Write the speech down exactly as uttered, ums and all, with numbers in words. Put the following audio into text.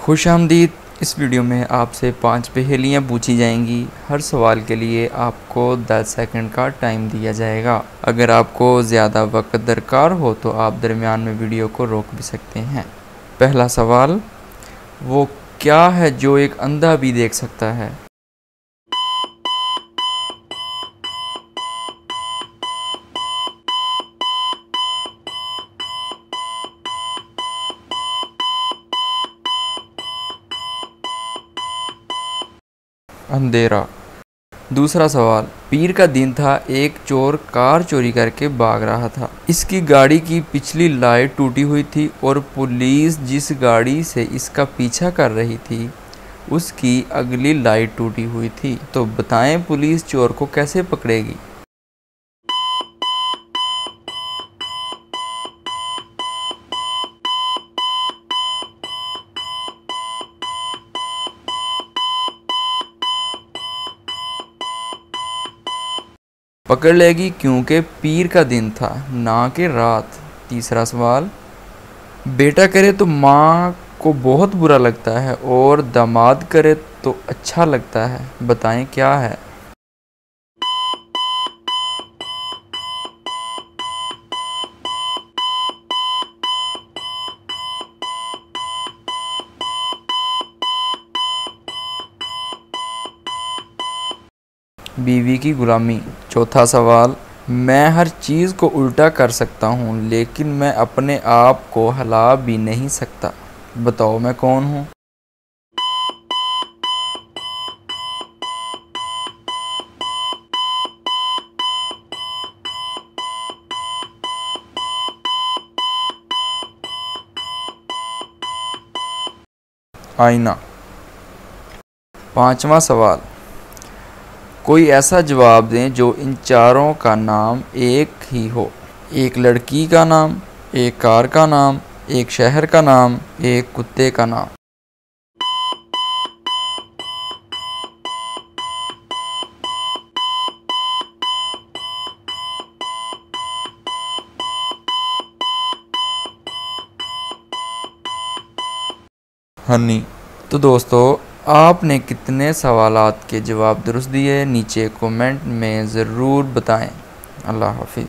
खुशामदीद। इस वीडियो में आपसे पांच पहेलियाँ पूछी जाएंगी। हर सवाल के लिए आपको दस सेकंड का टाइम दिया जाएगा। अगर आपको ज़्यादा वक्त दरकार हो तो आप दरमियान में वीडियो को रोक भी सकते हैं। पहला सवाल, वो क्या है जो एक अंधा भी देख सकता है? अंधेरा। दूसरा सवाल, पीर का दिन था, एक चोर कार चोरी करके भाग रहा था। इसकी गाड़ी की पिछली लाइट टूटी हुई थी और पुलिस जिस गाड़ी से इसका पीछा कर रही थी उसकी अगली लाइट टूटी हुई थी। तो बताएं पुलिस चोर को कैसे पकड़ेगी? पकड़ लेगी क्योंकि पीर का दिन था, ना कि रात। तीसरा सवाल, बेटा करे तो माँ को बहुत बुरा लगता है और दामाद करे तो अच्छा लगता है। बताएं क्या है? बीवी की गुलामी। चौथा सवाल, मैं हर चीज़ को उल्टा कर सकता हूँ लेकिन मैं अपने आप को हिला भी नहीं सकता। बताओ मैं कौन हूँ? आईना। पांचवा सवाल, कोई ऐसा जवाब दें जो इन चारों का नाम एक ही हो। एक लड़की का नाम, एक कार का नाम, एक शहर का नाम, एक कुत्ते का नाम। हनी। तो दोस्तों, आपने कितने सवालात के जवाब दुरुस्त दिए नीचे कमेंट में ज़रूर बताएं। अल्लाह हाफिज़।